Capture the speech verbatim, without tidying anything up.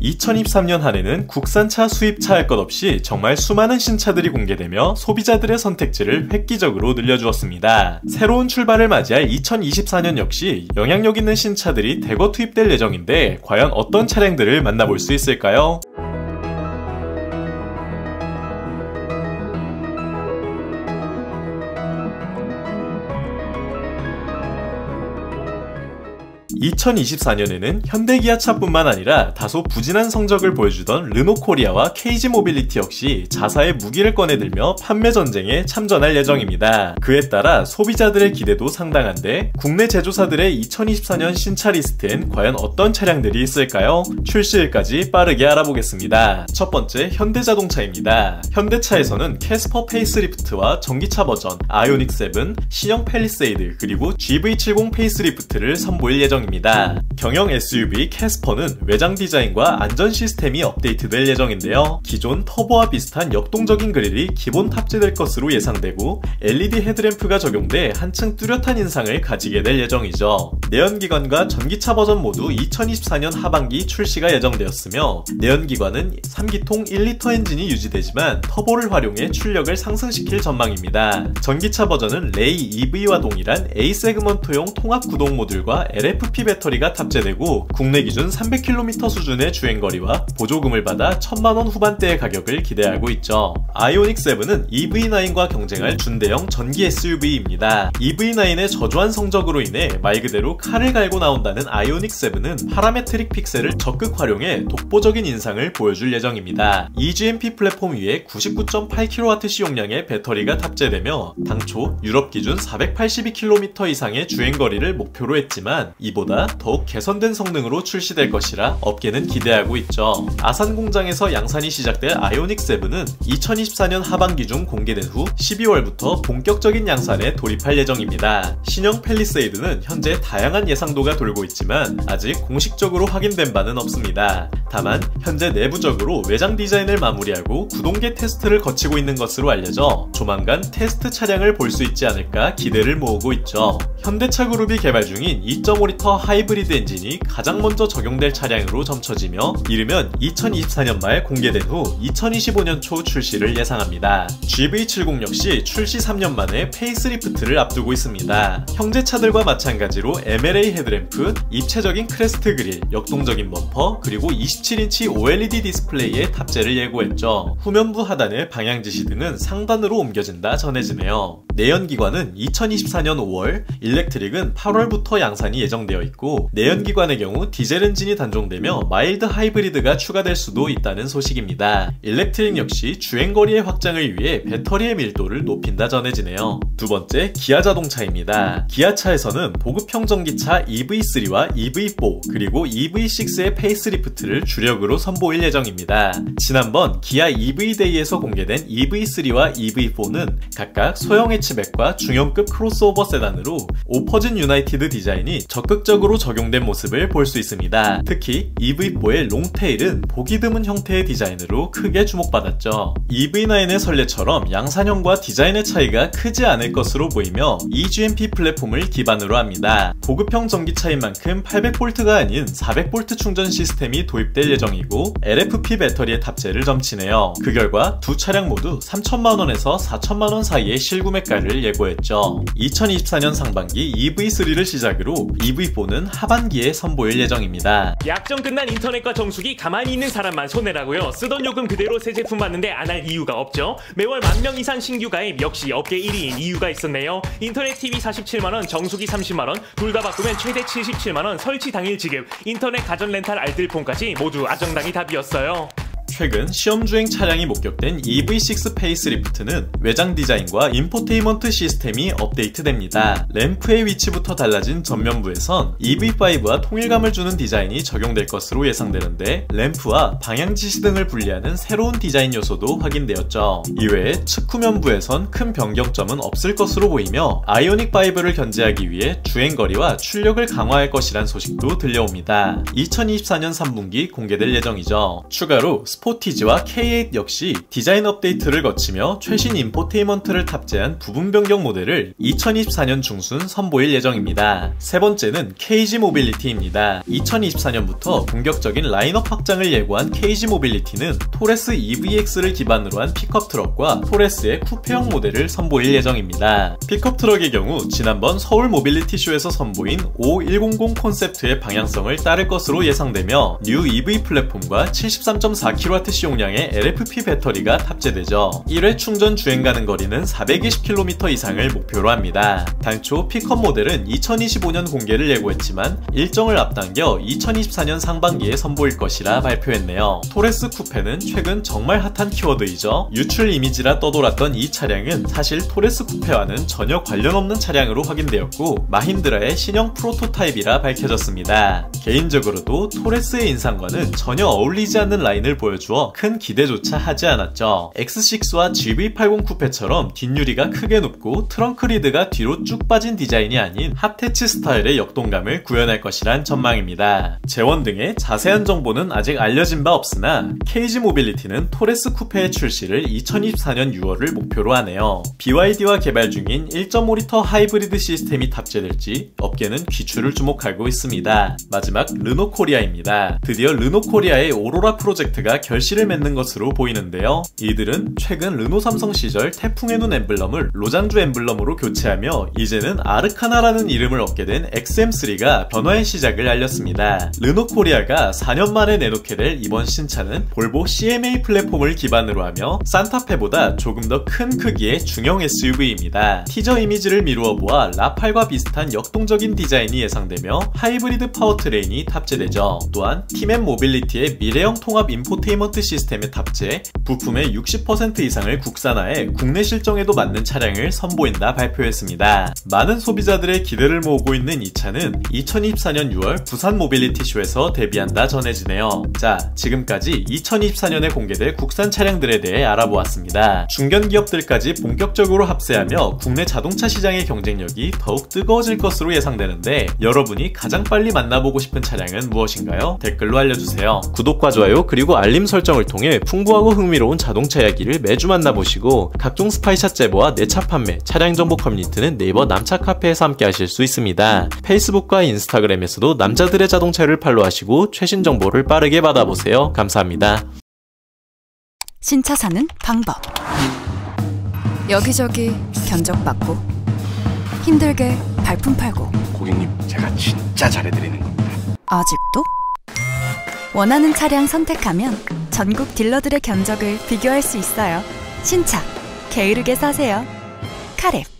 이천이십삼 년 한 해는 국산차 수입차 할 것 없이 정말 수많은 신차들이 공개되며 소비자들의 선택지를 획기적으로 늘려주었습니다. 새로운 출발을 맞이할 이천이십사 년 역시 영향력 있는 신차들이 대거 투입될 예정인데 과연 어떤 차량들을 만나볼 수 있을까요? 이천이십사 년에는 현대기아차뿐만 아니라 다소 부진한 성적을 보여주던 르노코리아와 케이지 모빌리티 역시 자사의 무기를 꺼내들며 판매 전쟁에 참전할 예정입니다. 그에 따라 소비자들의 기대도 상당한데 국내 제조사들의 이천이십사 년 신차 리스트엔 과연 어떤 차량들이 있을까요? 출시일까지 빠르게 알아보겠습니다. 첫 번째, 현대자동차입니다. 현대차에서는 캐스퍼 페이스리프트와 전기차 버전, 아이오닉 칠, 신형 팰리세이드, 그리고 지브이 칠십 페이스리프트를 선보일 예정입니다. 경영 에스유브이 캐스퍼는 외장 디자인과 안전 시스템이 업데이트될 예정인데요. 기존 터보와 비슷한 역동적인 그릴이 기본 탑재될 것으로 예상되고 엘이디 헤드램프가 적용돼 한층 뚜렷한 인상을 가지게 될 예정이죠. 내연기관과 전기차 버전 모두 이천이십사 년 하반기 출시가 예정되었으며 내연기관은 삼 기통 일 리터 엔진이 유지되지만 터보를 활용해 출력을 상승시킬 전망입니다. 전기차 버전은 레이 이브이와 동일한 A 세그먼트용 통합 구동 모듈과 엘에프피 배터리가 탑재되고 국내 기준 삼백 킬로미터 수준의 주행거리와 보조금을 받아 천만 원 후반대의 가격을 기대하고 있죠. 아이오닉 칠은 이브이 나인과 경쟁할 준대형 전기 에스유브이입니다. 이브이 나인의 저조한 성적으로 인해 말 그대로 칼을 갈고 나온다는 아이오닉 칠은 파라메트릭 픽셀을 적극 활용해 독보적인 인상을 보여줄 예정입니다. 이지엠피 플랫폼 위에 구십구 점 팔 킬로와트 시용량의 배터리가 탑재되며 당초 유럽 기준 사백팔십이 킬로미터 이상의 주행거리를 목표로 했지만 이보다 더욱 개선된 성능으로 출시될 것이라 업계는 기대하고 있죠. 아산 공장에서 양산이 시작될 아이오닉 칠은 이천이십사 년 하반기 중 공개된 후 십이월부터 본격적인 양산에 돌입할 예정입니다. 신형 팰리세이드는 현재 다양한 예상도가 돌고 있지만 아직 공식적으로 확인된 바는 없습니다. 다만 현재 내부적으로 외장 디자인을 마무리하고 구동계 테스트를 거치고 있는 것으로 알려져 조만간 테스트 차량을 볼 수 있지 않을까 기대를 모으고 있죠. 현대차 그룹이 개발 중인 이 점 오 리터 하이브리드 엔진이 가장 먼저 적용될 차량으로 점쳐지며 이르면 이천이십사 년 말 공개된 후 이천이십오 년 초 출시를 예상합니다. 지브이 칠십 역시 출시 삼 년 만에 페이스리프트를 앞두고 있습니다. 형제차들과 마찬가지로 엠엘에이 헤드램프, 입체적인 크레스트 그릴, 역동적인 범퍼, 그리고 이십칠 인치 오엘이디 디스플레이에 탑재를 예고했죠. 후면부 하단의 방향지시 등은 상단으로 옮겨진다 전해지네요. 내연기관은 이천이십사 년 오월, 일렉트릭은 팔월부터 양산이 예정되어 있고 내연기관의 경우 디젤 엔진이 단종되며 마일드 하이브리드가 추가될 수도 있다는 소식입니다. 일렉트릭 역시 주행거리의 확장을 위해 배터리의 밀도를 높인다 전해지네요. 두 번째, 기아 자동차입니다. 기아차에서는 보급형 전기차 이브이 쓰리와 이브이 사 그리고 이브이 식스의 페이스리프트를 주력으로 선보일 예정입니다. 지난번 기아 이브이데이에서 공개된 이브이 쓰리와 이브이 사는 각각 소형 해치백과 중형급 크로스오버 세단으로 오퍼진 유나이티드 디자인이 적극적으로 적용된 모습을 볼 수 있습니다. 특히 이브이 사의 롱테일은 보기 드문 형태의 디자인으로 크게 주목받았죠. 이브이 나인의 설레처럼 양산형과 디자인의 차이가 크지 않을 것으로 보이며 이지엠피 플랫폼을 기반으로 합니다. 보급형 전기차인 만큼 팔백 볼트가 아닌 사백 볼트 충전 시스템이 도입될 예정이고 엘에프피 배터리의 탑재를 점치네요. 그 결과 두 차량 모두 삼천만 원에서 사천만 원 사이의 실구매가를 예고했죠. 이천이십사 년 상반기 이브이 쓰리를 시작으로 이브이 사는 하반기에 선보일 예정입니다. 약정 끝난 인터넷과 정수기 가만히 있는 사람만 손해라고요. 쓰던 요금 그대로 새 제품 받는데 안 할 이유가 없죠. 매월 만 명 이상 신규 가입 역시 업계 일 위인 이유가 있었네요. 인터넷 티비 사십칠만 원, 정수기 삼십만 원, 둘 다 바꾸면 최대 칠십칠만 원 설치 당일 지급, 인터넷 가전 렌탈 알뜰폰까지 모두 아정당이 답이었어요. 최근 시험주행 차량이 목격된 이브이 식스 페이스리프트는 외장 디자인과 인포테인먼트 시스템이 업데이트됩니다. 램프의 위치부터 달라진 전면부에선 이브이 파이브와 통일감을 주는 디자인이 적용될 것으로 예상되는데 램프와 방향지시 등을 분리하는 새로운 디자인 요소도 확인되었죠. 이외에 측후면부에선 큰 변경점은 없을 것으로 보이며 아이오닉 파이브를 견제하기 위해 주행거리와 출력을 강화할 것이란 소식도 들려옵니다. 이천이십사 년 삼 분기 공개될 예정이죠. 추가로 스포티지와 케이 에잇 역시 디자인 업데이트를 거치며 최신 인포테인먼트를 탑재한 부분 변경 모델을 이천이십사 년 중순 선보일 예정입니다. 세 번째는 케이지 모빌리티입니다. 이천이십사 년부터 본격적인 라인업 확장을 예고한 케이지 모빌리티는 토레스 이브이엑스를 기반으로 한 픽업 트럭과 토레스의 쿠페형 모델을 선보일 예정입니다. 픽업 트럭의 경우 지난번 서울 모빌리티 쇼에서 선보인 오백십 콘셉트의 방향성을 따를 것으로 예상되며 뉴 이브이 플랫폼과 칠십삼 점 사 킬로와트 용량의 엘에프피 배터리가 탑재되죠. 일 회 충전 주행 가는 거리는 사백이십 킬로미터 이상을 목표로 합니다. 당초 픽업 모델은 이천이십오 년 공개를 예고했지만 일정을 앞당겨 이천이십사 년 상반기에 선보일 것이라 발표했네요. 토레스 쿠페는 최근 정말 핫한 키워드이죠. 유출 이미지라 떠돌았던 이 차량은 사실 토레스 쿠페와는 전혀 관련 없는 차량으로 확인되었고 마힌드라의 신형 프로토타입이라 밝혀졌습니다. 개인적으로도 토레스의 인상과는 전혀 어울리지 않는 라인을 보여주어 큰 기대조차 하지 않았죠. 엑스 식스와 지브이 팔십 쿠페처럼 뒷유리가 크게 눕고 트렁크 리드가 뒤로 쭉 빠진 디자인이 아닌 핫해치 스타일의 역동감을 구현할 것이란 전망입니다. 재원 등의 자세한 정보는 아직 알려진 바 없으나 케이지 모빌리티는 토레스 쿠페의 출시를 이천이십사 년 유월을 목표로 하네요. 비와이디와 개발 중인 일 점 오 리터 하이브리드 시스템이 탑재될지 업계는 귀추를 주목하고 있습니다. 마지막 르노코리아입니다. 드디어 르노코리아의 오로라 프로젝트가 결실을 맺는 것으로 보이는데요. 이들은 최근 르노삼성 시절 태풍의 눈 엠블럼을 로장주 엠블럼으로 교체하며 이제는 아르카나라는 이름을 얻게 된 엑스엠 쓰리가 변화의 시작을 알렸습니다. 르노코리아가 사 년 만에 내놓게 될 이번 신차는 볼보 씨엠에이 플랫폼을 기반으로 하며 산타페보다 조금 더 큰 크기의 중형 에스유브이입니다. 티저 이미지를 미루어 보아 라팔과 비슷한 역동적인 디자인이 예상되며 하이브리드 파워트레인이 탑재되죠. 또한 팀앤 모빌리티의 미래형 통합 인포테인먼트 시스템에 탑재, 부품의 육십 퍼센트 이상을 국산화해 국내 실정에도 맞는 차량을 선보인다 발표했습니다. 많은 소비자들의 기대를 모으고 있는 이 차는 이천이십사 년 유월 부산 모빌리티 쇼에서 데뷔한다 전해지네요. 자, 지금까지 이천이십사 년에 공개될 국산 차량들에 대해 알아보았습니다. 중견 기업들까지 본격적으로 합세하며 국내 자동차 시장의 경쟁력이 더욱 뜨거워질 것으로 예상되는데 여러분이 가장 빨리 만나보고 싶은 차량은 무엇인가요? 댓글로 알려주세요. 구독과 좋아요 그리고 알림 설정을 통해 풍부하고 흥미로운 자동차 이야기를 매주 만나보시고 각종 스파이샷 제보와 내차 판매, 차량 정보 커뮤니티는 네이버 남차 카페에서 함께 하실 수 있습니다. 페이스북과 인스타그램에서도 남자들의 자동차를 팔로우하시고 최신 정보를 빠르게 받아보세요. 감사합니다. 신차 사는 방법. 여기저기 견적받고 힘들게 발품 팔고 고객님, 제가 진짜 잘해드리는 겁니다. 아직도? 원하는 차량 선택하면 전국 딜러들의 견적을 비교할 수 있어요. 신차, 게으르게 사세요. 카랩.